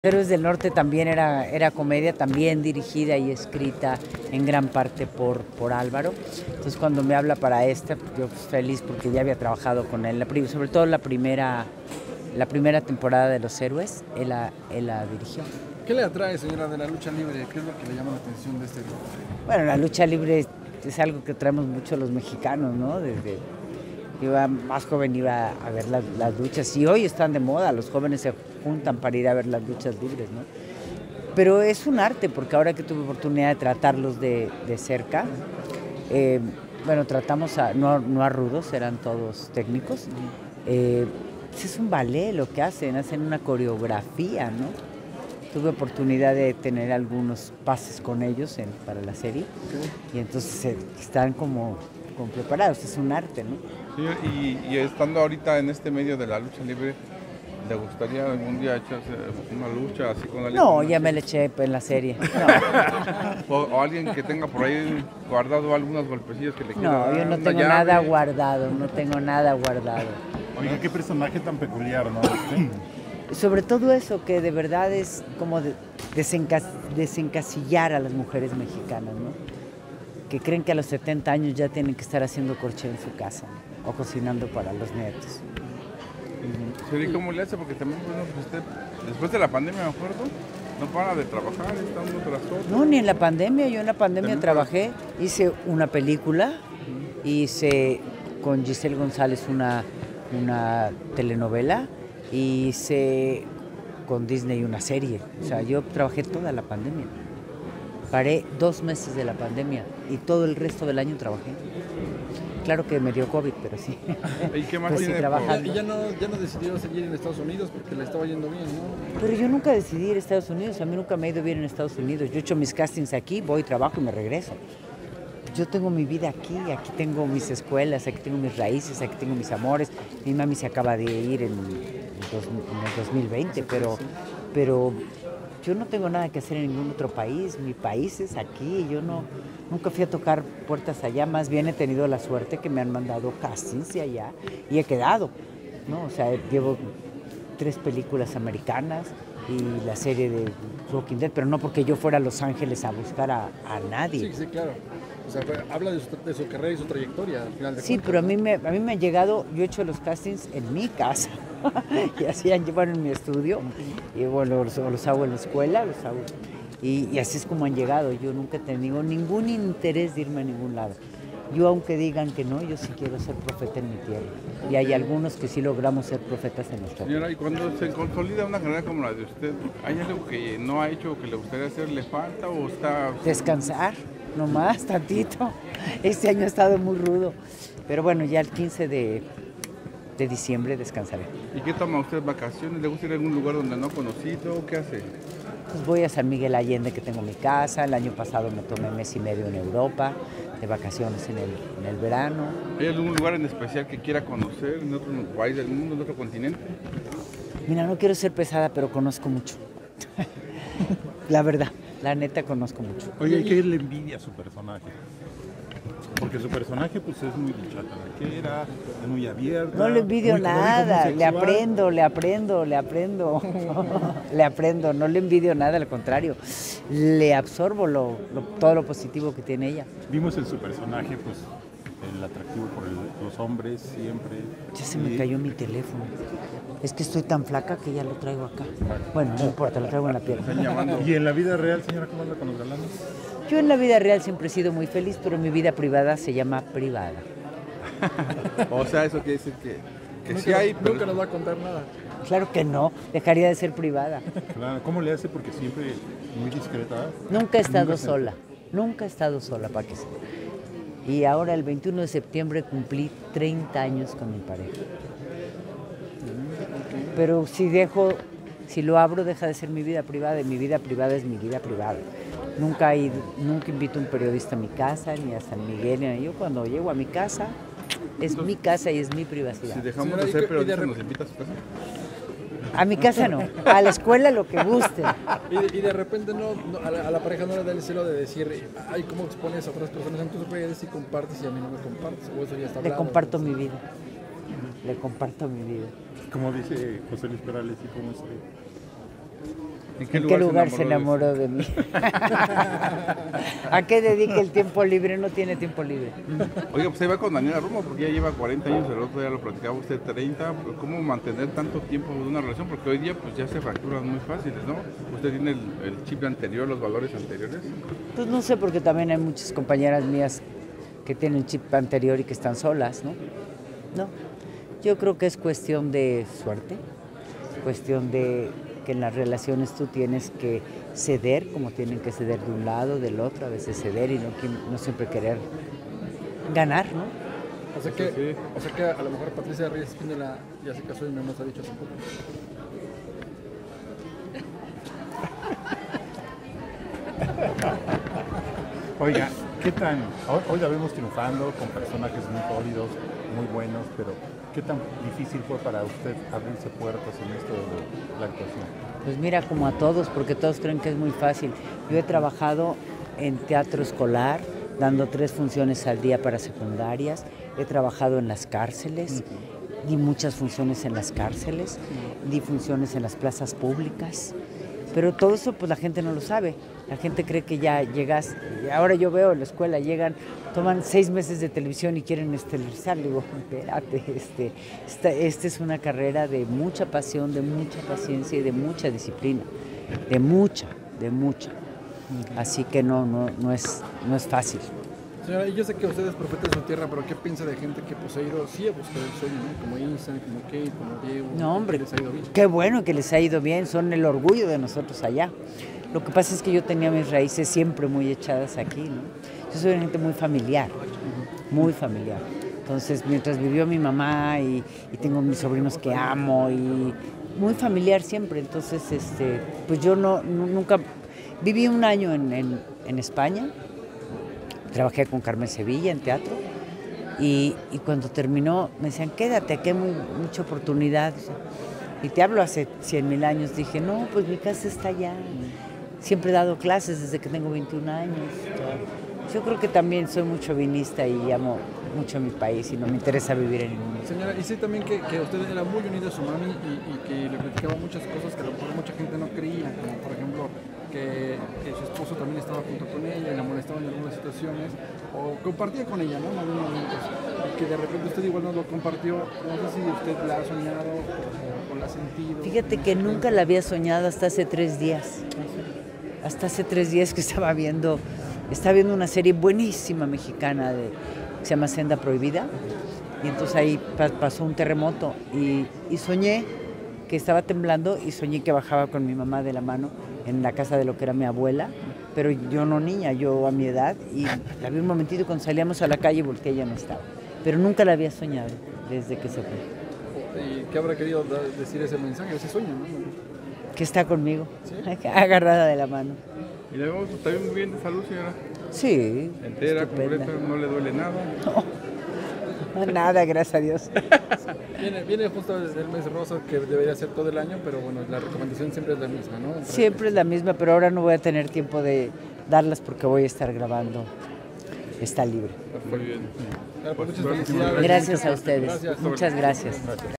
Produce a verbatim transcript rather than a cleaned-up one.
Héroes del Norte también era, era comedia, también dirigida y escrita en gran parte por, por Álvaro. Entonces cuando me habla para esta, yo pues, feliz porque ya había trabajado con él, la, sobre todo la primera, la primera temporada de Los Héroes, él la, él la dirigió. ¿Qué le atrae, señora, de la lucha libre? ¿Qué es lo que le llama la atención de este grupo? Bueno, la lucha libre es algo que traemos mucho los mexicanos, ¿no? Desde yo más joven iba a ver las, las luchas y hoy están de moda, los jóvenes se juntan para ir a ver las luchas libres, ¿no? Pero es un arte, porque ahora que tuve oportunidad de tratarlos de, de cerca, eh, bueno, tratamos a, no, no a rudos, eran todos técnicos, eh, pues es un ballet lo que hacen, hacen una coreografía, ¿no? Tuve oportunidad de tener algunos pases con ellos en, para la serie, okay. Y entonces eh, están como, como preparados, es un arte, ¿no? Sí, y, y estando ahorita en este medio de la lucha libre, ¿le gustaría algún día echarse una lucha así con alguien? No, ya me la eché en la serie. No. o, o alguien que tenga por ahí guardado algunos golpecillos que le quieran. No, yo no tengo llave. nada guardado, no tengo nada guardado. Oiga, qué personaje tan peculiar, ¿no? Sobre todo eso, que de verdad es como de desencas desencasillar a las mujeres mexicanas, ¿no? Que creen que a los setenta años ya tienen que estar haciendo corchea en su casa, ¿no? O cocinando para los nietos. ¿Y cómo le hace? Porque también, bueno, pues usted, después de la pandemia, me acuerdo, no para de trabajar, está uno tras otro. No, ni en la pandemia, yo en la pandemia trabajé, hice una película, hice con Giselle González una, una telenovela, hice con Disney una serie, o sea, yo trabajé toda la pandemia. Paré dos meses de la pandemia y todo el resto del año trabajé. Claro que me dio COVID, pero sí. ¿Y qué más pues tiene? Sí, trabajando. Y ya no, ya no decidió seguir en Estados Unidos porque le estaba yendo bien, ¿no? Pero yo nunca decidí ir a Estados Unidos, a mí nunca me ha ido bien en Estados Unidos. Yo he hecho mis castings aquí, voy, trabajo y me regreso. Yo tengo mi vida aquí, aquí tengo mis escuelas, aquí tengo mis raíces, aquí tengo mis amores. Mi mami se acaba de ir en, en, dos, en el dos mil veinte, pero, pero yo no tengo nada que hacer en ningún otro país. Mi país es aquí, yo no, nunca fui a tocar puertas allá, más bien he tenido la suerte que me han mandado castings de allá y he quedado, ¿no? O sea, llevo tres películas americanas y la serie de Walking Dead, pero no porque yo fuera a Los Ángeles a buscar a, a nadie. Sí, sí, claro. O sea, habla de su, de su carrera y su trayectoria al final de Sí, cuentas, pero a ¿no? mí, me, a mí me han llegado, yo he hecho los castings en mi casa y así han llevado en mi estudio y bueno, los, los hago en la escuela, los hago y, y así es como han llegado. Yo nunca he tenido ningún interés de irme a ningún lado. Yo aunque digan que no, yo sí quiero ser profeta en mi tierra. Y hay algunos que sí logramos ser profetas en nuestra tierra. Señora, y cuando se consolida una carrera como la de usted, ¿hay algo que no ha hecho o que le gustaría hacer? ¿Le falta o está...? Descansar, nomás, tantito. Este año ha estado muy rudo. Pero bueno, ya el quince de diciembre descansaré. ¿Y qué toma usted? ¿Vacaciones? ¿Le gusta ir a algún lugar donde no ha conocido? ¿Qué hace? Pues voy a San Miguel Allende, que tengo mi casa. El año pasado me tomé mes y medio en Europa, de vacaciones en el, en el verano. ¿Hay algún lugar en especial que quiera conocer en otro país del mundo, en otro continente? Mira, no quiero ser pesada, pero conozco mucho. La verdad, la neta conozco mucho. Oye, ¿y qué le envidia a su personaje? Porque su personaje pues es muy chacalaquera, es muy abierta. No le envidio muy, nada, le aprendo, le aprendo, le aprendo, le aprendo, no le envidio nada, al contrario, le absorbo lo, lo, todo lo positivo que tiene ella. Vimos en su personaje pues el atractivo por el, los hombres siempre. Ya se me cayó mi teléfono, es que estoy tan flaca que ya lo traigo acá. Bueno, no importa, lo traigo en la pierna. ¿Y en la vida real, señora, cómo anda con los galanes? Yo en la vida real siempre he sido muy feliz, pero mi vida privada se llama privada. O sea, eso quiere decir que, que nunca, sí hay... Nunca pero... nos va a contar nada. Claro que no, dejaría de ser privada. Claro, ¿cómo le hace? Porque siempre muy discreta. Nunca he estado nunca sola, se... nunca he estado sola, para que sea. Y ahora el veintiuno de septiembre cumplí treinta años con mi pareja. Pero si dejo, si lo abro, deja de ser mi vida privada, y mi vida privada es mi vida privada. Nunca, he, nunca invito a un periodista a mi casa, ni a San Miguel, ni a yo. Cuando llego a mi casa, es Entonces, mi casa y es mi privacidad. Si dejamos Señora, de ser periodistas, ¿nos invita a su casa? A mi casa no, a la escuela lo que guste. Y de, y de repente no, no a, la, a la pareja no le da el celo de decir, ay, ¿cómo expones a otras personas? Entonces puede decir si compartes y a mí no me compartes, o eso ya está hablado. Le comparto mi vida, le comparto mi vida. Como dice José Luis Perales, ¿y cómo estoy? ¿En qué ¿En lugar, qué lugar se se enamoró de mí? ¿A qué dedica el tiempo libre? No tiene tiempo libre. Oiga, pues ahí va con Daniela Romo, porque ya lleva cuarenta años, el otro día lo platicaba usted, treinta. ¿Cómo mantener tanto tiempo de una relación? Porque hoy día pues ya se fracturan muy fáciles, ¿no? ¿Usted tiene el, el chip anterior, los valores anteriores? Pues no sé, porque también hay muchas compañeras mías que tienen chip anterior y que están solas, ¿no? No, yo creo que es cuestión de suerte, cuestión de que en las relaciones tú tienes que ceder, como tienen que ceder de un lado, del otro, a veces ceder y no, no siempre querer ganar, ¿no? O sea que, sí. o sea que a lo mejor Patricia Reyes Espíndola ya se casó y no nos ha dicho tampoco. Oiga, ¿qué tan? Hoy, hoy la vemos triunfando con personajes muy sólidos, muy buenos, pero ¿qué tan difícil fue para usted abrirse puertas en esto de la actuación? Pues mira, como a todos, porque todos creen que es muy fácil. Yo he trabajado en teatro escolar, dando tres funciones al día para secundarias, he trabajado en las cárceles, uh-huh. di muchas funciones en las cárceles, uh-huh. di funciones en las plazas públicas, pero todo eso pues la gente no lo sabe. La gente cree que ya llegas, ahora yo veo en la escuela, llegan, toman seis meses de televisión y quieren estelarizar. Le digo, espérate, este, esta, esta es una carrera de mucha pasión, de mucha paciencia y de mucha disciplina, de mucha, de mucha. Así que no, no, no, es, no es fácil. Señora, yo sé que usted es profeta de su tierra, pero ¿qué piensa de gente que pues, ha ido sí a buscar el sueño, ¿no? Como Isa, como Kate, como Diego? No, hombre, les ha ido bien. Qué bueno que les ha ido bien, son el orgullo de nosotros allá. Lo que pasa es que yo tenía mis raíces siempre muy echadas aquí, ¿no? Yo soy una gente muy familiar, muy familiar. Entonces, mientras vivió mi mamá y, y tengo mis sobrinos que amo y muy familiar siempre. Entonces, este, pues yo no, nunca... Viví un año en, en, en España, trabajé con Carmen Sevilla en teatro y, y cuando terminó me decían, quédate, aquí hay muy, mucha oportunidad. Y te hablo hace cien mil años, dije, no, pues mi casa está allá. Siempre he dado clases desde que tengo veintiún años. Yo creo que también soy muy chauvinista y amo mucho a mi país y no me interesa vivir en ningún lugar. Señora, y sé también que, que usted era muy unida a su mami y, y que le platicaba muchas cosas que a lo mejor mucha gente no creía, como por ejemplo que, que su esposo también estaba junto con ella y la molestaba en algunas situaciones, o compartía con ella, ¿no? En algunos momentos. Y que de repente usted igual no lo compartió, no sé si usted la ha soñado o, o la ha sentido. Fíjate que nunca la había soñado hasta hace tres días. Hasta hace tres días que estaba viendo, estaba viendo una serie buenísima mexicana de, que se llama Senda Prohibida. Y entonces ahí pa- pasó un terremoto y, y soñé que estaba temblando y soñé que bajaba con mi mamá de la mano en la casa de lo que era mi abuela, pero yo no niña, yo a mi edad, y la vi un momentito y cuando salíamos a la calle volteé, ella no estaba. Pero nunca la había soñado desde que se fue. ¿Y qué habrá querido decir ese mensaje, ese sueño, no? Que está conmigo, ¿Sí? agarrada de la mano. Y la vemos también muy bien de salud, señora. Sí. Entera, estupenda. completa, no le duele nada. No, nada, gracias a Dios. Viene, viene justo desde el mes rosa que debería ser todo el año, pero bueno, la recomendación siempre es la misma, ¿no? Siempre es la misma, pero ahora no voy a tener tiempo de darlas porque voy a estar grabando. Está libre. Muy bien. Muchas felicidades. Gracias a ustedes. Gracias. Muchas gracias.